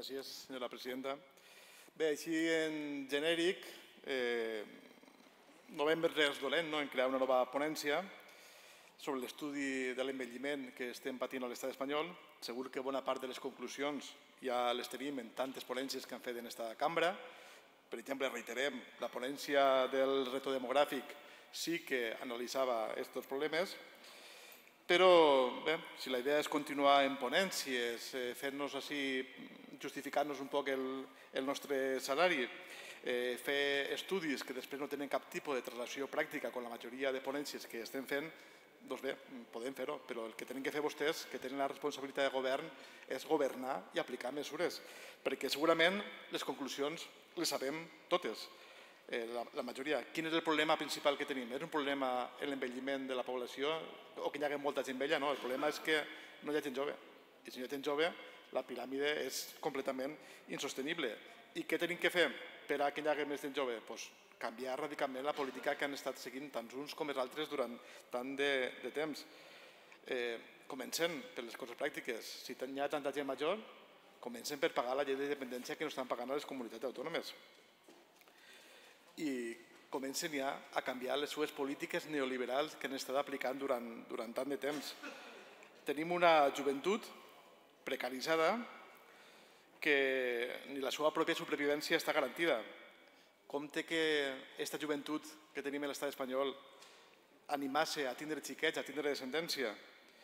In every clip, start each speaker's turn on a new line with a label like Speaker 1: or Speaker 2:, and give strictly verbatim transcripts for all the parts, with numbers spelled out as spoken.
Speaker 1: Gràcies, senyora presidenta. Bé, així en genèric, no veiem res dolent en crear una nova ponència sobre l'estudi de l'envelliment que estem patint a l'estat espanyol. Segur que bona part de les conclusions ja les tenim en tantes ponències que han fet en aquesta cambra. Per exemple, reiterem, la ponència del reto demogràfic sí que analitzava aquests problemes, però bé, si la idea és continuar en ponències, fer-nos així, justificar-nos un poc el nostre salari, fer estudis que després no tenen cap tipus de traslació pràctica amb la majoria de ponències que estem fent, doncs bé, podem fer-ho, però el que tenen que fer vostès, que tenen la responsabilitat de govern, és governar i aplicar mesures, perquè segurament les conclusions les sabem totes, la majoria. Quin és el problema principal que tenim? És un problema en l'envelliment de la població o que hi hagi molta gent vella? No, el problema és que no hi ha gent jove. I si no hi ha gent jove, la piràmide és completament insostenible. I què tenim que fer per a que hi hagi més gent jove? Doncs canviar radicalment la política que han estat seguint tant uns com els altres durant tant de temps. Comencem per les coses pràctiques. Si hi ha tanta gent major, comencem per pagar la llei de dependència que no estan pagant a les comunitats autònomes. I comencen ja a canviar les seves polítiques neoliberals que han estat aplicant durant tant de temps. Tenim una joventut precaritzada que ni la seva pròpia supervivència està garantida. Com té que aquesta joventut que tenim a l'estat espanyol animar-se a tindre xiquets, a tindre descendència?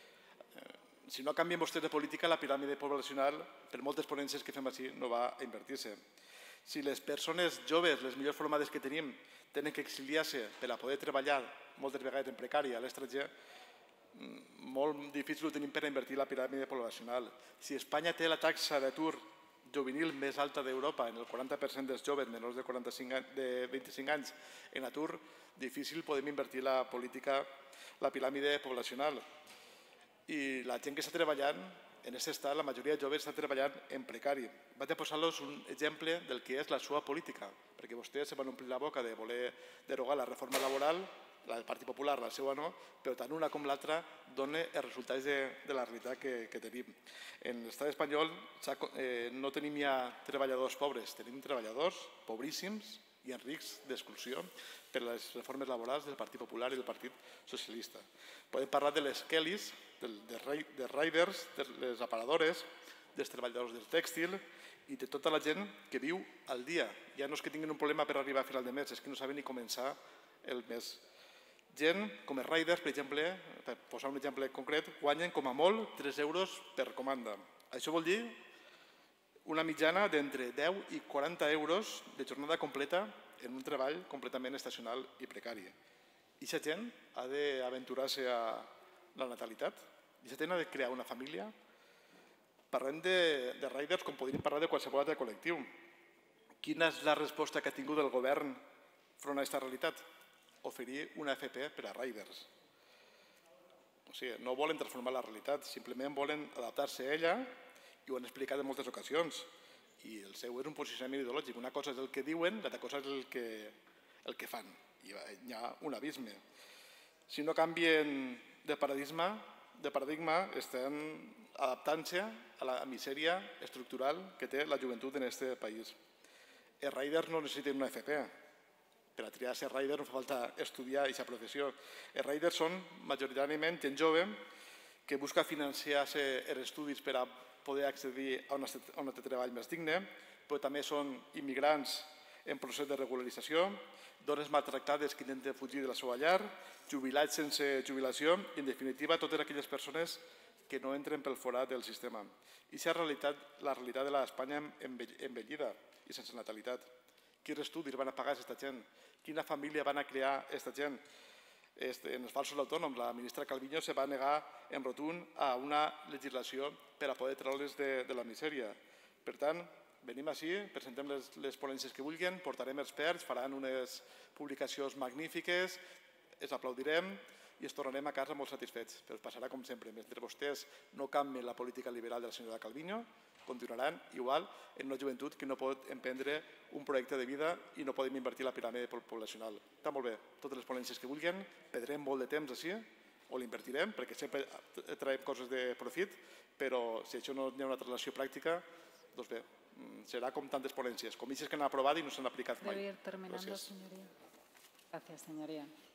Speaker 1: Si no canvien vostès de política, la piràmide poblacional, per moltes ponències que fem així, no va a invertir-se. Si les persones joves, les millors formades que tenim, tenen que exiliar-se per a poder treballar moltes vegades en precari a l'estranger, molt difícil ho tenim per a invertir la piràmide poblacional. Si Espanya té la taxa d'atur juvenil més alta d'Europa, en el quaranta per cent dels joves menors de vint-i-cinc anys en atur, difícil podem invertir la política, la piràmide poblacional. I la gent que està treballant, en aquest estat, la majoria de joves estan treballant en precari. Vaig a posar-los un exemple del que és la seva política, perquè vostès se van omplir la boca de voler derogar la reforma laboral, la del Partit Popular, la seva no, però tant una com l'altra donen els resultats de la realitat que tenim. En l'estat espanyol no tenim ja treballadors pobres, tenim treballadors pobríssims i en risc d'exclusió per les reformes laborals del Partit Popular i del Partit Socialista. Podem parlar de les Kellys, dels riders, de les aparadores, dels treballadors del tèxtil i de tota la gent que viu al dia. Ja no és que tinguin un problema per arribar a final de mes, és que no saben ni començar el mes. Gent com els riders, per exemple, per posar un exemple concret, guanyen com a molt tres euros per comanda. Això vol dir una mitjana d'entre deu i quaranta euros de jornada completa en un treball completament estacional i precari. I aquesta gent ha d'aventurar-se a la natalitat? I aquesta gent ha de crear una família? Parlem de riders com podríem parlar de qualsevol altre col·lectiu. Quina és la resposta que ha tingut el govern front a aquesta realitat? Oferir una F P per a riders. O sigui, no volen transformar la realitat, simplement volen adaptar-se a ella i ho han explicat en moltes ocasions. I el seu és un posicionament ideològic. Una cosa és el que diuen, l'altra cosa és el que fan. I hi ha un abisme. Si no canvien de paradigma, estan adaptant-se a la misèria estructural que té la joventut en aquest país. Els riders no necessiten una F P. Per a triar ser rider no fa falta estudiar aquesta professió. Els riders són majoritàriament gent jove que busca financiar-se els estudis per a poder accedir a un altre treball més digne, però també són immigrants en procés de regularització, dones maltractades que intenten fugir de la seva llar, jubilats sense jubilació i, en definitiva, totes aquelles persones que no entren pel forat del sistema. I aquesta és la realitat de l'Espanya envellida i sense natalitat. Quins estudis van a pagar aquesta gent? Quina família van a crear aquesta gent? En els falsos autònoms, la ministra Calviño se va negar en rotund a una legislació per a poder treure's de la misèria. Per tant, venim així, presentem les ponències que vulguin, portarem experts, faran unes publicacions magnífiques, els aplaudirem i ens tornarem a casa molt satisfets. Però passarà com sempre, mentre vostès no canvien la política liberal de la senyora Calviño, continuaran igual en una joventut que no pot emprendre un projecte de vida i no podem invertir la piràmide poblacional. Està molt bé, totes les ponències que vulguin, perdrem molt de temps així, o l'invertirem, perquè sempre traiem coses de profit, però si això no hi ha una translació pràctica, doncs bé, serà com tantes ponències, com aquestes que han aprovat i no s'han aplicat mai.
Speaker 2: Debe ir terminando,
Speaker 1: Gràcies.
Speaker 2: señoría.
Speaker 3: Gracias, señoría.